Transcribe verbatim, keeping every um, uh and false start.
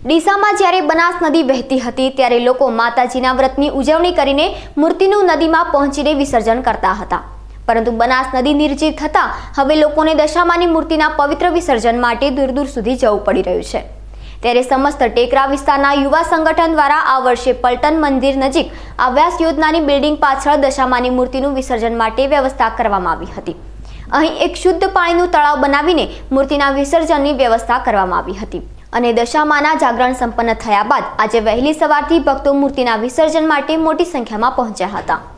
ડીસામાં જ્યારે બનાસ નદી વહેતી હતી ત્યારે લોકો માતાજીના વ્રતની ઉજવણી કરીને મૂર્તિનું નદીમાં પહોંચીને વિસર્જન કરતા હતા, પરંતુ બનાસ નદી નિર્જીવ થતાં હવે લોકોને દશામાની મૂર્તિના પવિત્ર વિસર્જન માટે દૂર દૂર સુધી જવું પડી રહ્યું છે। ત્યારે સમસ્ત ટેકરા વિસ્તારના યુવા સંગઠન દ્વારા આ વર્ષે પલટન મંદિર નજીક આવાસ યોજનાની બિલ્ડિંગ પાછળ દશામાની મૂર્તિનું વિસર્જન માટે વ્યવસ્થા કરવામાં આવી હતી। અહીં એક શુદ્ધ પાણીનું તળાવ બનાવીને મૂર્તિના વિસર્જનની વ્યવસ્થા કરવામાં આવી હતી અને દશામાના જાગરણ સંપન્ન થયા બાદ આજે વહેલી સવારથી ભક્તો મૂર્તિના વિસર્જન માટે મોટી સંખ્યામાં પહોંચ્યા હતા।